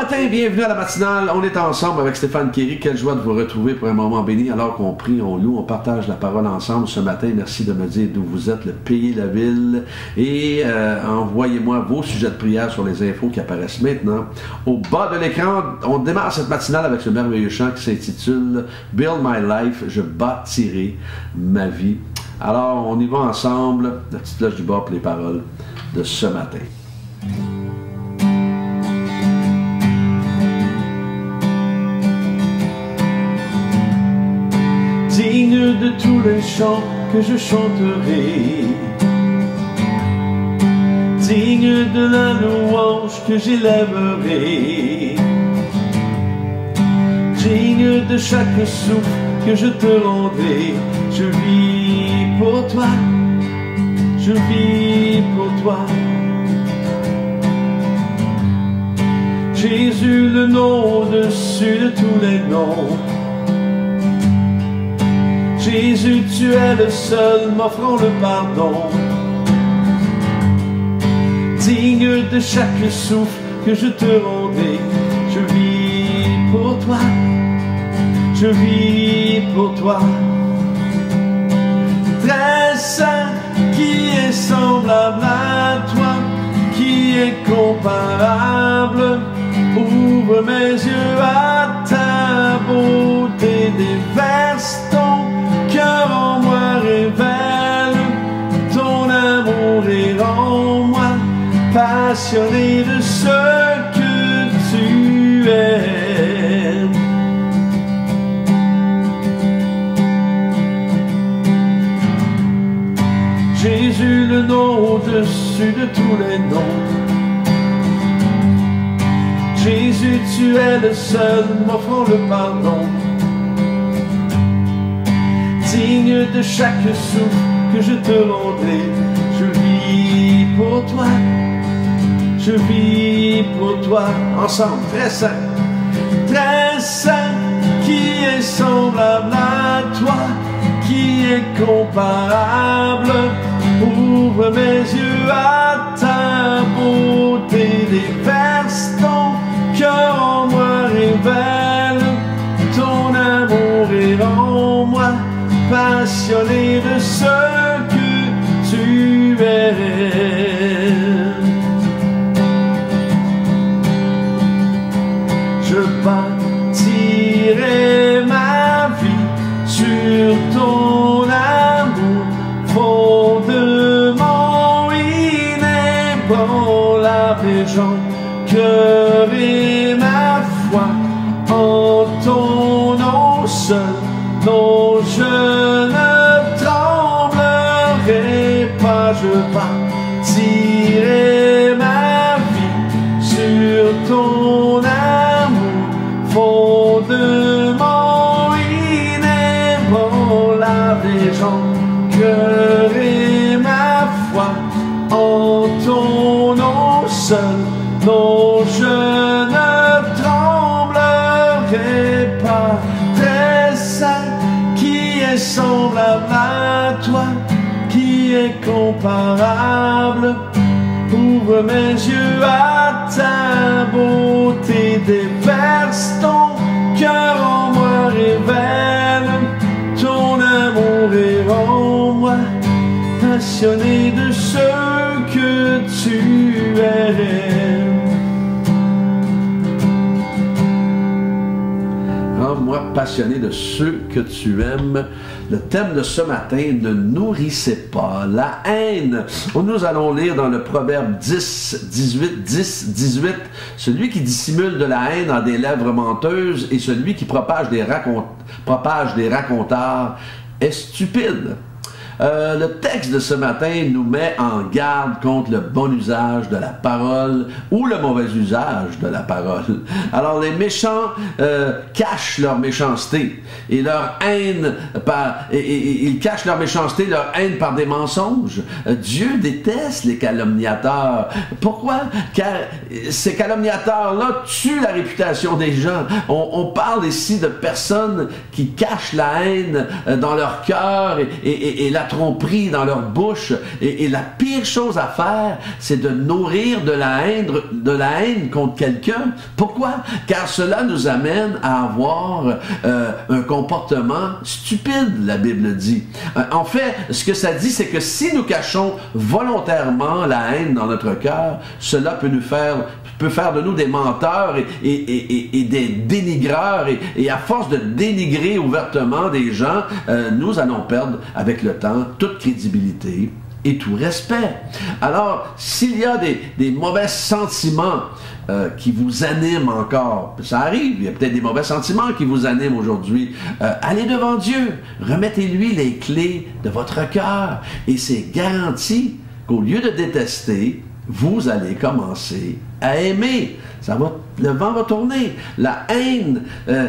matin, bienvenue à la matinale. On est ensemble avec Stéphane Kéry. Quelle joie de vous retrouver pour un moment béni alors qu'on prie, on loue, on partage la parole ensemble ce matin. Merci de me dire d'où vous êtes, le pays, la ville. Et envoyez-moi vos sujets de prière sur les infos qui apparaissent maintenant. Au bas de l'écran, on démarre cette matinale avec ce merveilleux chant qui s'intitule « Build my life », je bâtirai ma vie. Alors, on y va ensemble. La petite cloche du bas pour les paroles de ce matin. Digne de tous les chants que je chanterai, digne de la louange que j'élèverai, digne de chaque souffle que je te rendrai. Je vis pour toi, je vis pour toi. Jésus, le nom au-dessus de tous les noms. Jésus, tu es le seul m'offrant le pardon. Digne de chaque souffle que je te rendrai. Je vis pour toi, je vis pour toi. Très saint, qui est semblable à toi, qui est comparable. Ouvre mes yeux à ta beauté, déverse ton cœur en moi, révèle ton amour et rends-moi passionné de ce que tu es. Jésus, le nom au-dessus de tous les noms. Jésus, tu es le seul m'offrant le pardon. Digne de chaque souffle que je te rendrai. Je vis pour toi, je vis pour toi. Ensemble, très saint, qui est semblable à toi, qui est comparable. Ouvre mes yeux à ta beauté, déverse ton cœur en moi, révèle ton amour et rends-moi passionné de ce que tu es. Je bâtirai ma vie sur ton amour, fondement inébranlable, cœur et ma foi en ton nom seul. Non, je ne tremblerai pas, je bâtirai ma vie sur ton amour, fondement inébranlable, cœur et ma foi en ton nom seul. Non, je ne tremblerai pas. Très saint, qui est semblable à toi, qui est comparable. Ouvre mes yeux à ta beauté, déverse ton cœur en moi, révèle ton amour et rends-moi passionné de ce que tu es. Rends-moi passionné de ceux que tu aimes. Le thème de ce matin, ne nourrissez pas la haine. Nous allons lire dans le Proverbe 10, 18, celui qui dissimule de la haine a des lèvres menteuses et celui qui propage des racontars est stupide. Le texte de ce matin nous met en garde contre le bon usage de la parole ou le mauvais usage de la parole. Alors les méchants cachent leur méchanceté et leur haine ils cachent leur méchanceté, leur haine par des mensonges. Dieu déteste les calomniateurs. Pourquoi? Car ces calomniateurs-là tuent la réputation des gens. On parle ici de personnes qui cachent la haine dans leur cœur et la la tromperie dans leur bouche. Et la pire chose à faire, c'est de nourrir de la haine contre quelqu'un. Pourquoi? Car cela nous amène à avoir un comportement stupide, la Bible dit. En fait, ce que ça dit, c'est que si nous cachons volontairement la haine dans notre cœur, cela peut faire de nous des menteurs et des dénigreurs. Et à force de dénigrer ouvertement des gens, nous allons perdre avec le temps toute crédibilité et tout respect. Alors, s'il y a des mauvais sentiments qui vous animent encore, ça arrive, il y a peut-être des mauvais sentiments qui vous animent aujourd'hui, allez devant Dieu, remettez-lui les clés de votre cœur, et c'est garanti qu'au lieu de détester, vous allez commencer à aimer. Le vent va tourner. La haine,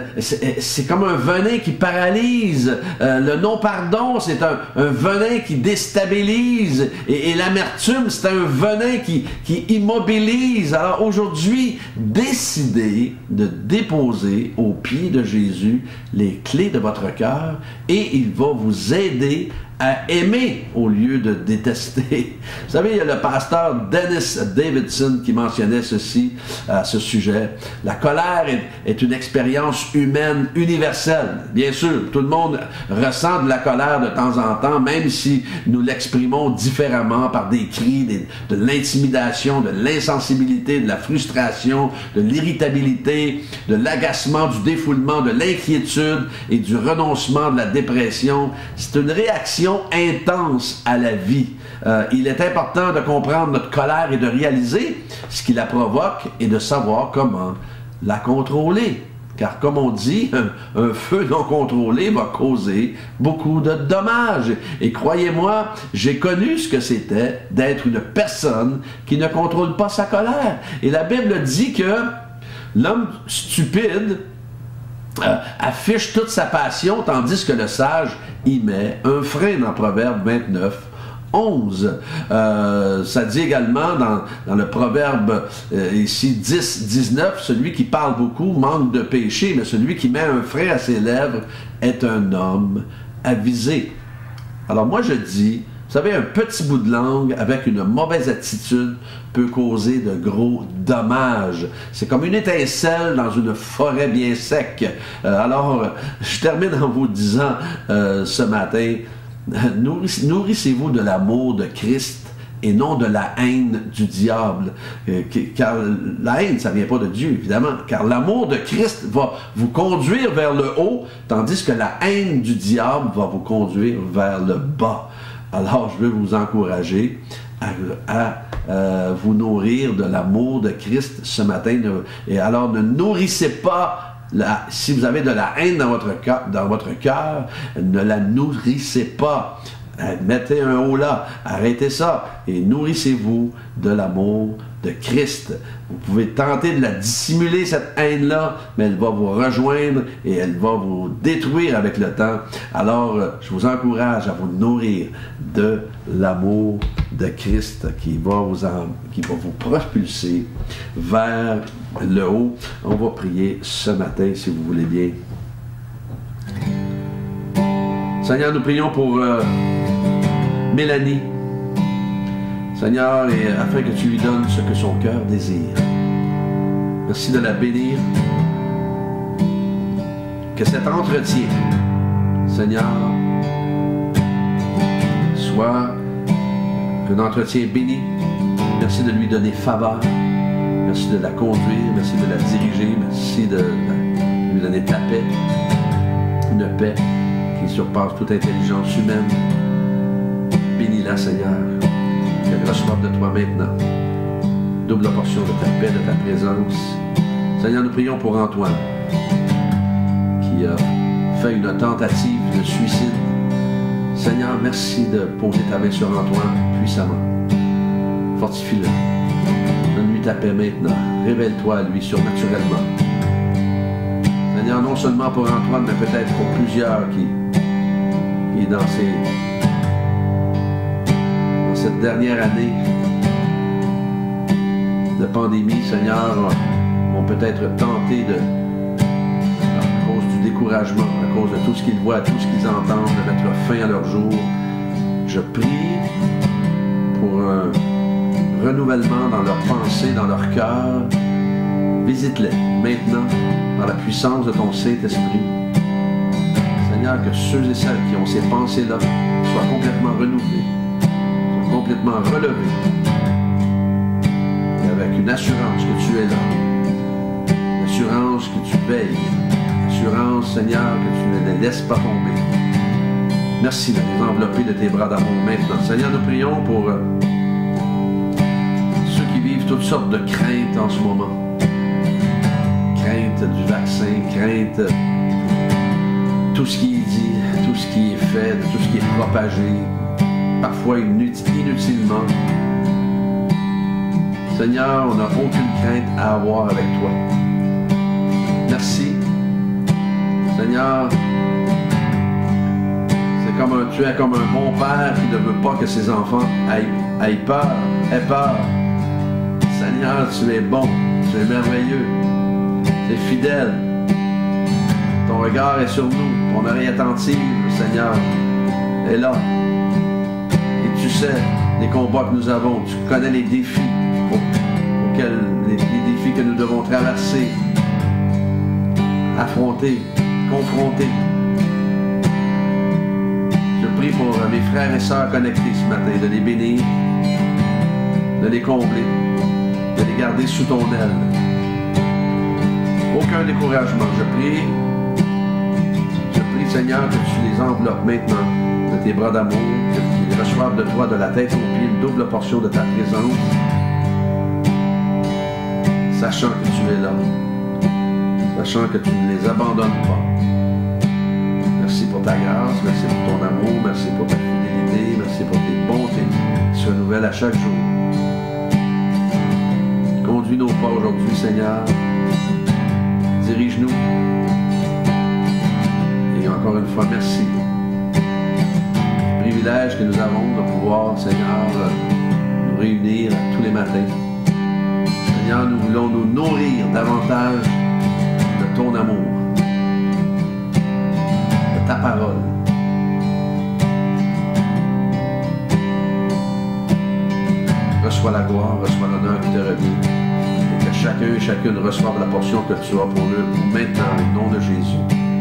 c'est comme un venin qui paralyse. Le non-pardon, c'est un venin qui déstabilise. Et l'amertume, c'est un venin qui immobilise. Alors aujourd'hui, décidez de déposer aux pieds de Jésus les clés de votre cœur et il va vous aider à aimer au lieu de détester. Vous savez, il y a le pasteur Dennis Davidson qui mentionnait ceci à ce sujet. La colère est une expérience humaine universelle. Bien sûr, tout le monde ressent de la colère de temps en temps, même si nous l'exprimons différemment par des cris, de l'intimidation, de l'insensibilité, de la frustration, de l'irritabilité, de l'agacement, du défoulement, de l'inquiétude et du renoncement, de la dépression. C'est une réaction intense à la vie. Il est important de comprendre notre colère et de réaliser ce qui la provoque et de savoir comment la contrôler. Car comme on dit, un feu non contrôlé va causer beaucoup de dommages. Et croyez-moi, j'ai connu ce que c'était d'être une personne qui ne contrôle pas sa colère. Et la Bible dit que l'homme stupide affiche toute sa passion, tandis que le sage y met un frein dans Proverbe 29, 11. Ça dit également dans le Proverbe ici 10, 19, celui qui parle beaucoup manque de péché, mais celui qui met un frein à ses lèvres est un homme avisé. Alors moi je dis, vous savez, un petit bout de langue avec une mauvaise attitude peut causer de gros dommages. C'est comme une étincelle dans une forêt bien sec. Alors, je termine en vous disant ce matin, nourrissez-vous de l'amour de Christ et non de la haine du diable. Car la haine, ça ne vient pas de Dieu, évidemment. Car l'amour de Christ va vous conduire vers le haut, tandis que la haine du diable va vous conduire vers le bas. Alors, je veux vous encourager à vous nourrir de l'amour de Christ ce matin. Et alors, ne nourrissez pas, si vous avez de la haine dans votre cœur, ne la nourrissez pas. Mettez un haut là, arrêtez ça et nourrissez-vous de l'amour de Christ. Vous pouvez tenter de la dissimuler, cette haine-là, mais elle va vous rejoindre et elle va vous détruire avec le temps. Alors, je vous encourage à vous nourrir de l'amour de Christ qui va vous propulser vers le haut. On va prier ce matin, si vous voulez bien. Seigneur, nous prions pour Mélanie. Seigneur, et afin que tu lui donnes ce que son cœur désire. Merci de la bénir. Que cet entretien, Seigneur, soit un entretien béni. Merci de lui donner faveur. Merci de la conduire. Merci de la diriger. Merci de lui donner ta paix. Une paix qui surpasse toute intelligence humaine. Bénis-la, Seigneur. Qu'elle reçoive de toi maintenant. Double portion de ta paix, de ta présence. Seigneur, nous prions pour Antoine, qui a fait une tentative de suicide. Seigneur, merci de poser ta main sur Antoine puissamment. Fortifie-le. Donne-lui ta paix maintenant. Révèle-toi à lui surnaturellement. Seigneur, non seulement pour Antoine, mais peut-être pour plusieurs qui dans cette dernière année de pandémie, Seigneur, ont peut-être tenté à cause du découragement, à cause de tout ce qu'ils voient, tout ce qu'ils entendent, de mettre fin à leur jour. Je prie pour un renouvellement dans leurs pensées, dans leur cœur. Visite-les maintenant dans la puissance de ton Saint-Esprit. Seigneur, que ceux et celles qui ont ces pensées-là soient complètement renouvelés, soient complètement relevés, et avec une assurance que tu es là, une assurance que tu veilles, une assurance, Seigneur, que tu ne les laisses pas tomber. Merci de les envelopper de tes bras d'amour maintenant. Seigneur, nous prions pour ceux qui vivent toutes sortes de craintes en ce moment. Crainte du vaccin, crainte de tout ce qui est dit, tout ce qui est fait, de tout ce qui est propagé, parfois inutilement. Seigneur, on n'a aucune crainte à avoir avec toi. Merci. Seigneur, tu es comme un bon père qui ne veut pas que ses enfants aient peur, aient peur. Seigneur, tu es bon, tu es merveilleux, tu es fidèle. Ton regard est sur nous, ton oreille attentive, Seigneur, est là. Et tu sais les combats que nous avons, tu connais les défis les défis que nous devons traverser, affronter, confronter. Je prie pour mes frères et sœurs connectés ce matin, de les bénir, de les combler, de les garder sous ton aile. Aucun découragement. Je prie, Seigneur, que tu les enveloppes maintenant de tes bras d'amour, que tu les reçoives de toi, de la tête aux pieds, une double portion de ta présence, sachant que tu es là, sachant que tu ne les abandonnes pas. Merci pour ta grâce, merci pour ton amour, merci pour ta fidélité, merci pour tes bontés qui se renouvellent à chaque jour. Conduis nos pas aujourd'hui, Seigneur. Dirige-nous. Et encore une fois, merci. Le privilège que nous avons de pouvoir, Seigneur, nous réunir tous les matins. Seigneur, nous voulons nous nourrir davantage de ton amour, ta parole. Reçois la gloire, reçois l'honneur qui te revient. Et que chacun et chacune reçoive la portion que tu as pour eux maintenant, au nom de Jésus.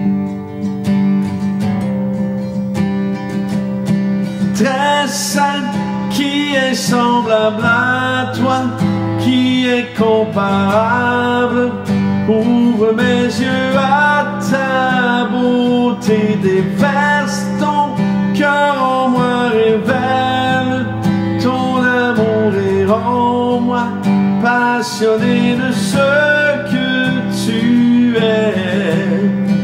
Très saint, qui est semblable à toi, qui est comparable. Ouvre mes yeux à ta beauté, déverse ton cœur en moi, révèle ton amour et rends-moi passionné de ce que tu es.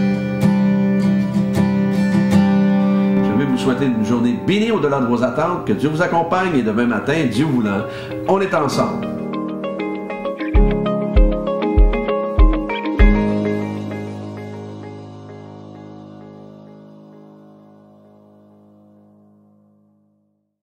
Je vais vous souhaiter une journée bénie au-delà de vos attentes, que Dieu vous accompagne et demain matin, Dieu voulant, on est ensemble.